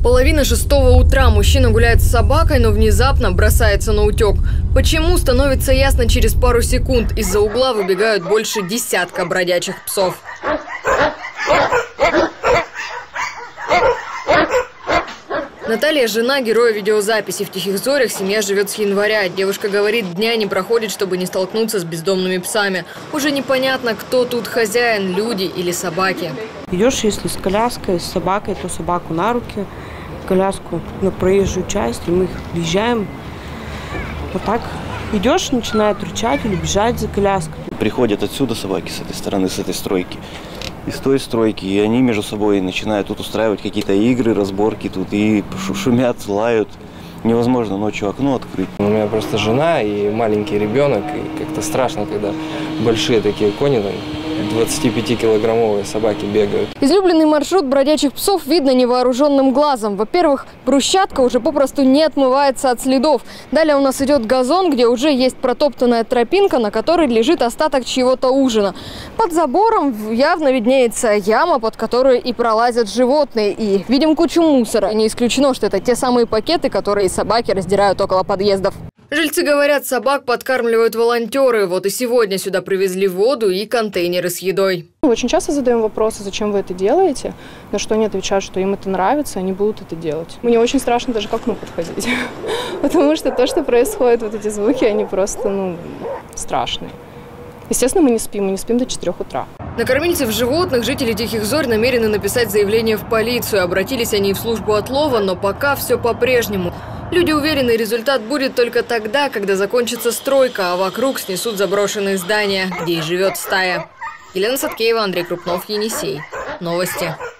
5:30 утра мужчина гуляет с собакой, но внезапно бросается на утек. Почему, становится ясно через пару секунд. Из-за угла выбегают больше десятка бродячих псов. Наталья – жена героя видеозаписи. В Тихих Зорях семья живет с января. Девушка говорит, дня не проходит, чтобы не столкнуться с бездомными псами. Уже непонятно, кто тут хозяин – люди или собаки. Идешь, если с коляской, с собакой, то собаку на руки, коляску на проезжую часть, и мы их объезжаем. Вот так идешь, начинает рычать или бежать за коляской. Приходят отсюда собаки, с этой стороны, с этой стройки. И с той стройки, и они между собой начинают тут устраивать какие-то игры, разборки тут, и шумят, лают. Невозможно ночью окно открыть. У меня просто жена и маленький ребенок, и как-то страшно, когда большие такие кони, там, 25-килограммовые собаки бегают. Излюбленный маршрут бродячих псов видно невооруженным глазом. Во-первых, брусчатка уже попросту не отмывается от следов. Далее у нас идет газон, где уже есть протоптанная тропинка, на которой лежит остаток чьего-то ужина. Под забором явно виднеется яма, под которую и пролазят животные. И видим кучу мусора. Не исключено, что это те самые пакеты, которые собаки раздирают около подъездов. Жильцы говорят, собак подкармливают волонтеры. Вот и сегодня сюда привезли воду и контейнеры с едой. Очень часто задаем вопросы, зачем вы это делаете, на что они отвечают, что им это нравится, они будут это делать. Мне очень страшно даже к окну подходить, потому что то, что происходит, вот эти звуки, они просто, страшные. Естественно, мы не спим до 4 утра. На кормильцев животных жители Тихих Зорь намерены написать заявление в полицию. Обратились они в службу отлова, но пока все по-прежнему. Люди уверены, результат будет только тогда, когда закончится стройка, а вокруг снесут заброшенные здания, где и живет стая. Елена Садкеева, Андрей Крупнов, Енисей. Новости.